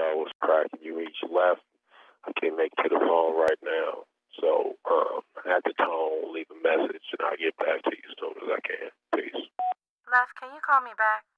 what's cracking? You reached left. I can't make it to the phone right now. So at the tone, leave a message, and I'll get back to you as soon as I can. Peace. Left, can you call me back?